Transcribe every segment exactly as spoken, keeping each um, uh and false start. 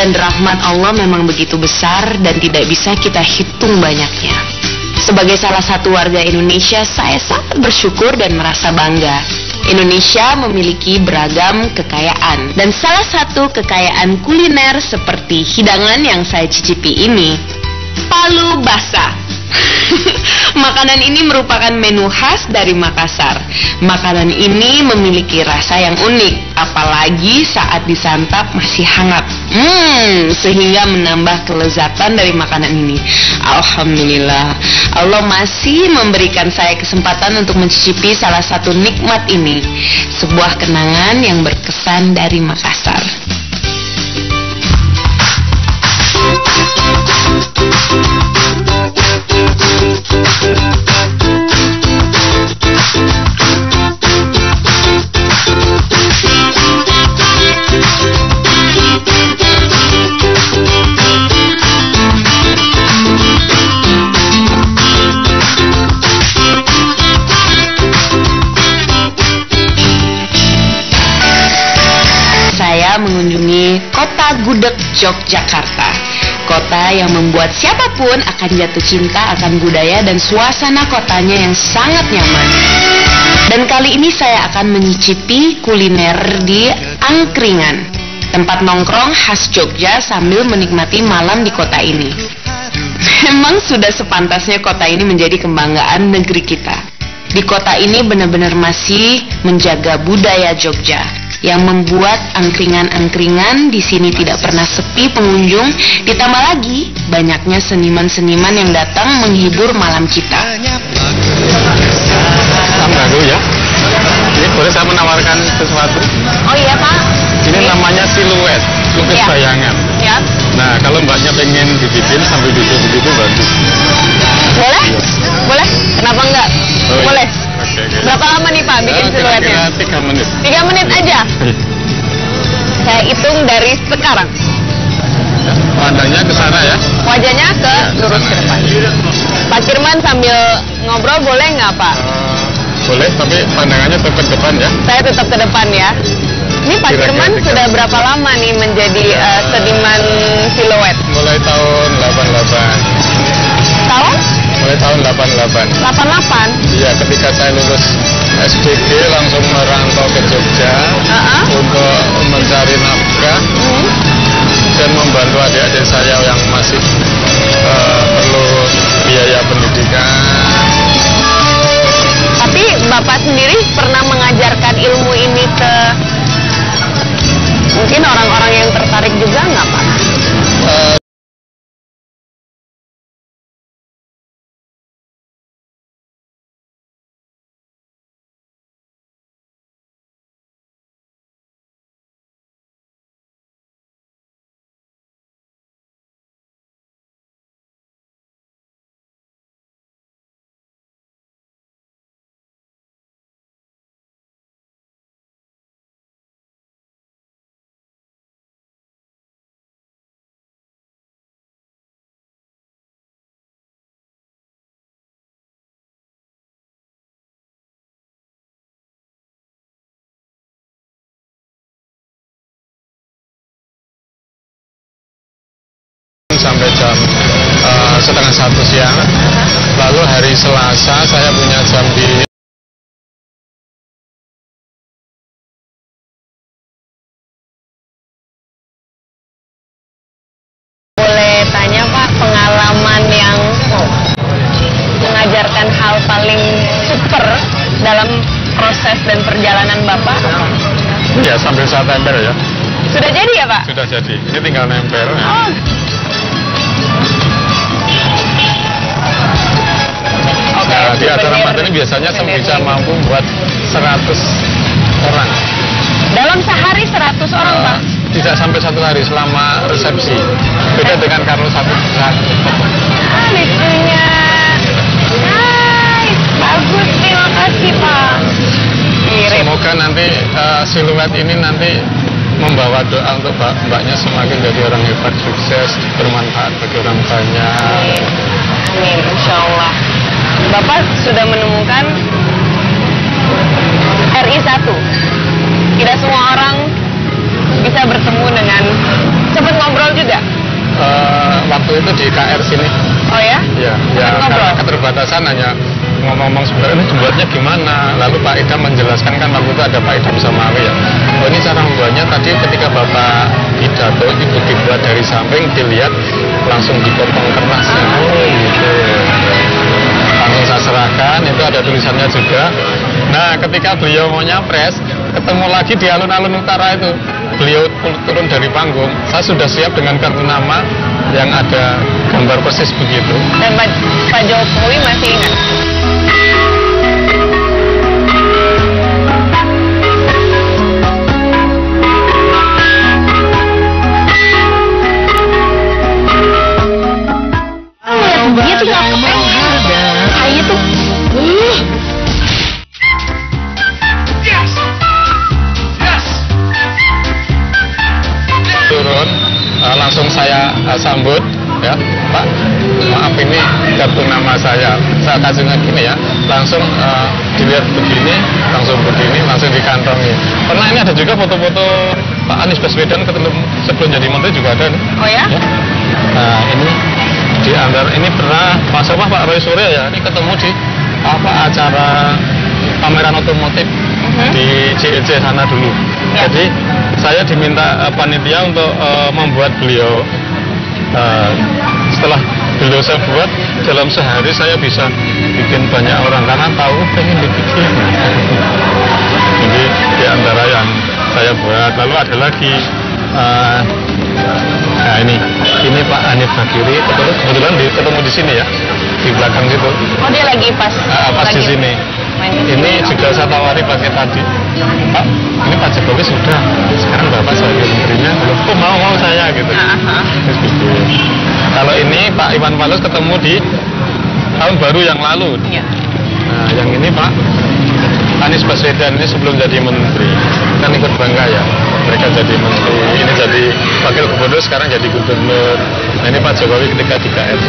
dan rahmat Allah memang begitu besar dan tidak bisa kita hitung banyaknya. Sebagai salah satu warga Indonesia, saya sangat bersyukur dan merasa bangga. Indonesia memiliki beragam kekayaan, dan salah satu kekayaan kuliner seperti hidangan yang saya cicipi ini, palu basah. Makanan ini merupakan menu khas dari Makassar. Makanan ini memiliki rasa yang unik, apalagi saat disantap masih hangat. Hmm, sehingga menambah kelezatan dari makanan ini. Alhamdulillah, Allah masih memberikan saya kesempatan untuk mencicipi salah satu nikmat ini. Sebuah kenangan yang berkesan dari Makassar. Saya mengunjungi Kota Gudeg, Yogyakarta. Kota yang membuat siapapun akan jatuh cinta akan budaya dan suasana kotanya yang sangat nyaman. Dan kali ini saya akan menyicipi kuliner di angkringan, tempat nongkrong khas Jogja sambil menikmati malam di kota ini. Memang sudah sepantasnya kota ini menjadi kebanggaan negeri kita. Di kota ini benar-benar masih menjaga budaya Jogja, yang membuat angkringan-angkringan di sini tidak pernah sepi pengunjung. Ditambah lagi banyaknya seniman-seniman yang datang menghibur malam kita. Baru ya. Ini boleh saya menawarkan sesuatu? Oh iya Pak. Ini namanya siluet, lukis ya. Bayangan. Ya. Nah kalau mbaknya pengen dibikin sambil duduk begitu bagus. Boleh? Ya. Boleh? Kenapa enggak? Oh, iya. Boleh. Oke, oke. Berapa lama nih Pak bikin nah, siluetnya? Kira-kira tiga menit. Tiga menit aja. Saya hitung dari sekarang. Ya, pandangnya ke sana ya. Wajahnya ke Ya, lurus ke depan. Pak Kirman sambil ngobrol boleh nggak Pak? Uh, boleh, tapi pandangannya tetap ke depan ya. Saya tetap ke depan ya. Ini Pak Kira-kira Kirman tiga. sudah berapa lama nih menjadi uh, seniman siluet? Mulai tahun delapan puluh delapan. Tahun? Mulai tahun delapan puluh delapan. delapan puluh delapan? Iya, ketika saya lulus S D G langsung merantau ke Jogja uh-huh. untuk mencari nafkah hmm. dan membantu adik-adik saya yang masih uh, perlu biaya pendidikan. Tapi Bapak sendiri pernah mengajarkan ilmu ini ke mungkin orang-orang yang tertarik juga nggak Pak? Uh, sampai jam uh, setengah satu siang. Lalu hari Selasa saya punya jam di Boleh tanya Pak, pengalaman yang mengajarkan hal paling super dalam proses dan perjalanan Bapak? ya sambil saya tempel ya. Sudah jadi ya Pak? Sudah jadi. Ini tinggal nempel. Oh. Nah, di acara materi biasanya saya bisa mampu buat seratus orang. Dalam sehari seratus orang, Uh, Pak? Tidak sampai satu hari selama resepsi. Beda dengan kalau satu hari. Ah, lucunya. Hai, bagus, terima kasih, Pak. Mirip. Semoga nanti uh, siluet ini nanti membawa doa untuk mbak mbaknya semakin jadi orang hebat, sukses, bermanfaat bagi orang banyak. Amin, insya Allah. Bapak sudah menemukan R I satu. Tidak semua orang bisa bertemu dengan, sempat ngobrol juga itu di K R sini. Oh ya? Ya, ya karena keterbatasan hanya ngomong-ngomong sebenarnya ini dibuatnya gimana. Lalu Pak Idam menjelaskan, kan waktu itu ada Pak Idam Samawi ya. Oh ini cara membuatnya tadi ketika Bapak pidato itu dibuat dari samping, dilihat langsung dipotong kertasnya. Oh gitu. Langsung saya serahkan, itu ada tulisannya juga. Nah ketika beliau mau nyapres, ketemu lagi di alun-alun utara itu. Beliau turun dari panggung, saya sudah siap dengan kartu nama yang ada gambar persis begitu. Dan Pak, Pak Jokowi masih ingat? Dia tuh ngapain? Saya tuh uh. Yes. Yes. Turun, uh, langsung saya uh, sambut ya, Pak, maaf ini kartu nama saya, saya kasihnya gini ya, langsung uh, dilihat begini, langsung begini, langsung dikantongi. Pernah ini ada juga foto-foto Pak Anies Baswedan ketemu sebelum jadi menteri juga ada nih. Oh ya? Ya. Nah ini di antara ini pernah Pak Sopah, Pak Roy Surya ya, ini ketemu di apa acara pameran otomotif uh-huh. di C E C sana dulu. Ya. Jadi saya diminta uh, panitia untuk uh, membuat beliau. Uh, setelah beliau saya buat, dalam sehari saya bisa bikin banyak orang karena tahu pengen dibikin. Jadi di antara yang saya buat, lalu ada lagi. Uh, nah ini, ini Pak Hanif Bakiri, kebetulan di, ketemu di sini ya, di belakang situ. Oh dia lagi pas? Uh, pas lagi di sini. Ini sini. juga saya tawari pakai tadi. Pak, ini Pak Jokowi sudah, sekarang Bapak sebagai menterinya, belum mau mau saya gitu. Uh-huh. Terus gitu. Kalau ini Pak Iwan Fals ketemu di tahun baru yang lalu. Ya. Nah yang ini Pak Anies Baswedan ini sebelum jadi menteri kan ikut bangga ya, mereka jadi menteri, ini jadi wakil gubernur, sekarang jadi gubernur. Nah ini Pak Jokowi ketika di K R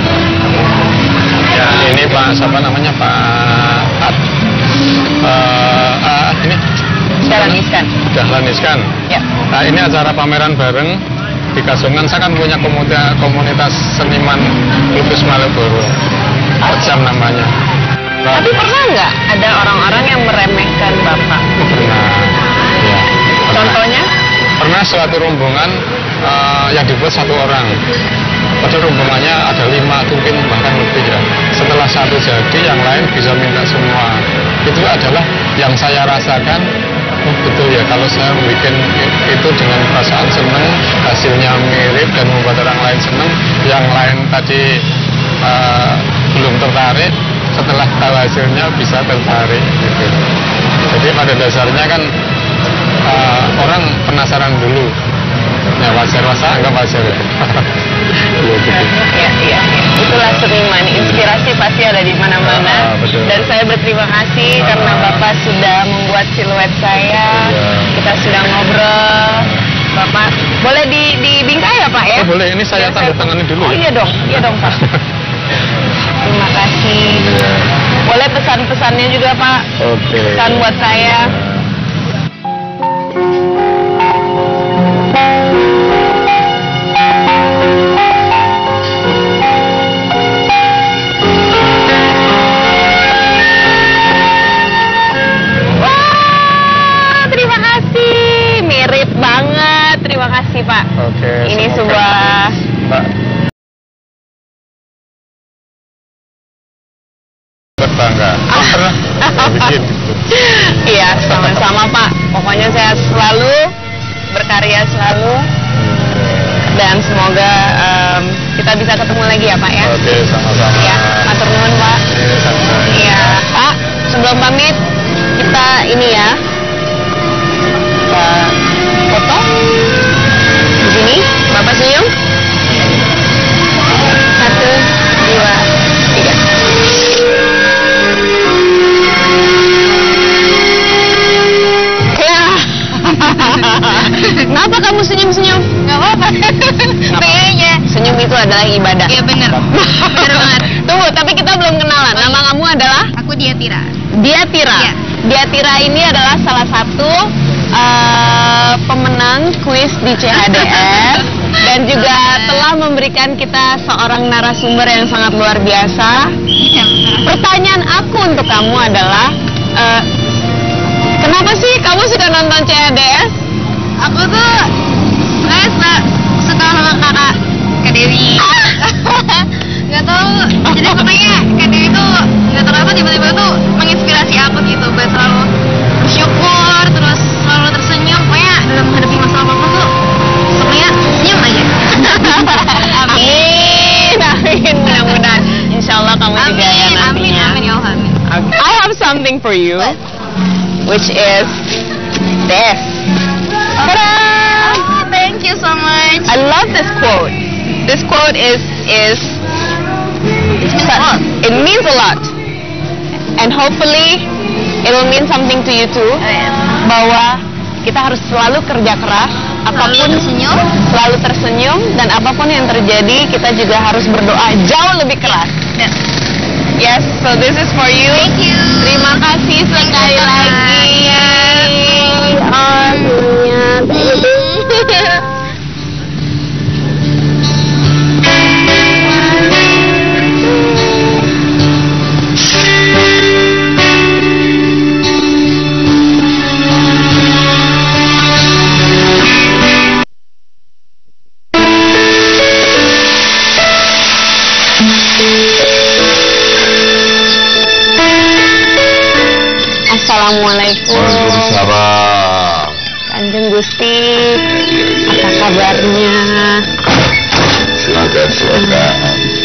ya, ini Pak siapa namanya Pak At, uh, uh, ini Dahlan Iskan. Dahlan Iskan. Ya. Nah ini acara pameran bareng di Kasongan. Saya kan punya komunitas, komunitas seniman lukis Malioboro, Pejam namanya. Nah, tapi pernah nggak ada orang-orang yang meremehkan Bapak? Pernah, ya. Pernah. Contohnya? Pernah suatu rombongan uh, yang dibuat satu orang. Pada rombongannya ada lima, mungkin bahkan lebih ya. Setelah satu jadi, yang lain bisa minta semua. Itu adalah yang saya rasakan. Oh betul ya, kalau saya bikin itu dengan perasaan senang, hasilnya mirip dan membuat orang lain senang, yang lain tadi uh, belum tertarik, setelah tahu hasilnya bisa tertarik gitu. Jadi pada dasarnya kan uh, orang penasaran dulu. Ya wajar, wajar, anggap wajar. Ya, gitu. Ya, ya, ya. Itulah seniman, inspirasi pasti ada di mana-mana. Ah, dan saya berterima kasih ah. karena Bapak sudah membuat siluet saya. Ya. Kita sudah ngobrol. Bapak, boleh di dibingkai ya Pak ya? Oh, boleh, ini saya tanda tangani dulu. Oh ya? iya dong, iya dong Pak. Terima kasih. Ya. Boleh pesan-pesannya juga Pak. Oke. Okay. Pesan buat saya. Terima kasih Pak. Oke. Ini sebuah Mbak berbangga. Ah. Pernah bikin gitu. Iya, sama-sama Pak. Pokoknya saya selalu berkarya selalu dan semoga um, kita bisa ketemu lagi ya Pak ya. Oke, sama-sama. Iya, matur nuwun Pak. Iya, sama-sama. Iya, Pak. Sebelum pamit kita ini ya. Kita foto. Di sini, Bapak senyum. Satu, dua, tiga. Ya. Kenapa kamu senyum-senyum? Gak apa-apa. Kayaknya senyum itu adalah ibadah. Iya benar. Benar banget. Tunggu, tapi kita belum kenalan. Nama kamu adalah? Aku Diatira. Diatira. Ya. Diatira ini adalah salah satu uh, pemenang kuis di C H D S dan juga telah telah memberikan kita seorang narasumber yang sangat luar biasa. Pertanyaan aku untuk kamu adalah, uh, kenapa sih kamu suka nonton C A D S? Aku tuh sebenarnya suka, suka sama kakak Kak Dewi. Gak tau, jadi pokoknya Kak Dewi tuh gak tau kenapa tiba-tiba tuh menginspirasi aku gitu buat selalu bersyukur, terus selalu tersenyum. Pokoknya dalam menghadapi masalah apapun tuh semuanya senyum aja. Amin, amin, mudah-mudahan insya Allah kamu Amin, juga ya amin, nantinya. amin, ya Allah, amin. I have something for you, which is this. Ta-da! Oh, thank you so much. I love this quote. This quote is is it means a lot, and hopefully it will mean something to you too. Bahwa kita harus selalu kerja keras, apapun Selalu tersenyum. selalu tersenyum, dan apapun yang terjadi kita juga harus berdoa jauh lebih keras. Yes. Yes, so this is for you. Thank you. Terima kasih sekali so much. lagi. Oh, ternyata. Assalamualaikum. Waalaikumsalam. Kanjeng Gusti, apa kabarnya? Silakan, silakan.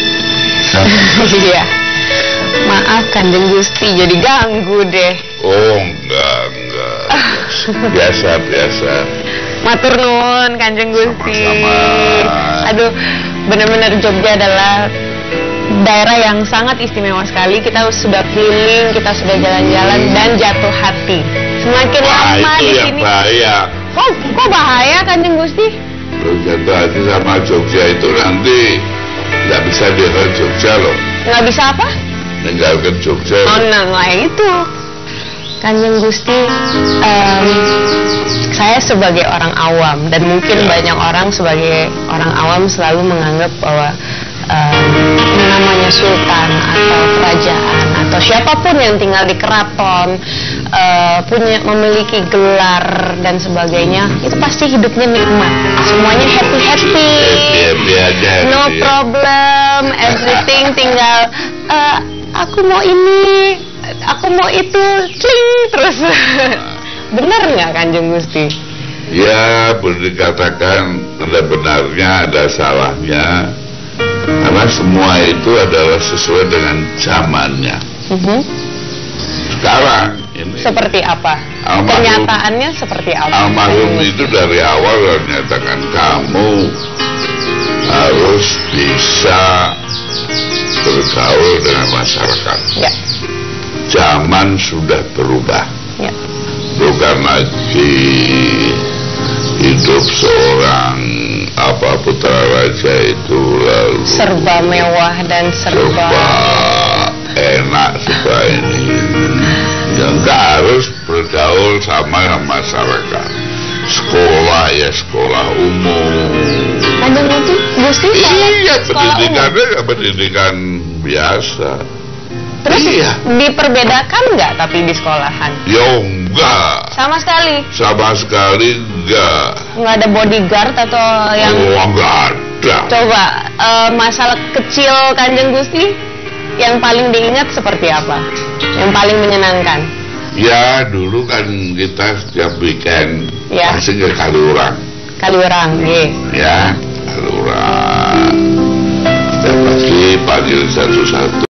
Iya. Maaf Kanjeng Gusti, jadi ganggu deh. Oh, enggak, enggak. Biasa, biasa. Matur nuwun Kanjeng Gusti. Sama-sama. Aduh, benar-benar Jogja adalah daerah yang sangat istimewa sekali. Kita sudah keliling, kita sudah jalan-jalan dan jatuh hati. Semakin Wah, lama itu di yang sini. bahaya. Kok, kok bahaya Kanjeng Gusti? Kalau jatuh hati sama Jogja itu nanti nggak bisa ditinggal Jogja loh. Nggak bisa apa? Meninggalkan Jogja. Oh, nah, nah itu. Kanjeng Gusti, em, saya sebagai orang awam dan mungkin Ya. banyak orang sebagai orang awam selalu menganggap bahwa em, yang namanya sultan atau kerajaan atau siapapun yang tinggal di keraton eh, punya memiliki gelar dan sebagainya, itu pasti hidupnya nikmat, semuanya happy happy, Happy-happy aja. no ya. problem, everything tinggal eh, aku mau ini, aku mau itu, cling terus. Benar nggak Kanjeng Gusti? Ya, boleh dikatakan ada benarnya, ada salahnya. Karena semua itu adalah sesuai dengan zamannya. Mhm. Sekarang ini Seperti apa? Almarhum- Kenyataannya seperti apa? almarhum itu dari awal menyatakan kamu harus bisa bergaul dengan masyarakat. Ya, Zaman sudah berubah, ya. bukan lagi hidup seorang apa putra raja itu lalu Serba mewah dan serba. serba enak, serba ini. Yang nggak harus bergaul sama masyarakat. Sekolah ya sekolah umum. Kanjeng Gusti, Gusti Iya, sekolah umum. pendidikannya ya pendidikan biasa. Terus Iya. diperbedakan nggak tapi di sekolahan? Ya enggak, Sama sekali. sama sekali enggak. Nggak ada bodyguard atau yang. Oh, enggak ada. Coba eh, masalah kecil Kanjeng Gusti yang paling diingat seperti apa? Yang paling menyenangkan? Ya dulu kan kita setiap weekend Ya. pasti ke Kaliurang. Kaliurang, nggih. Ya, Kaliurang. Setiap pagi panggil satu-satu.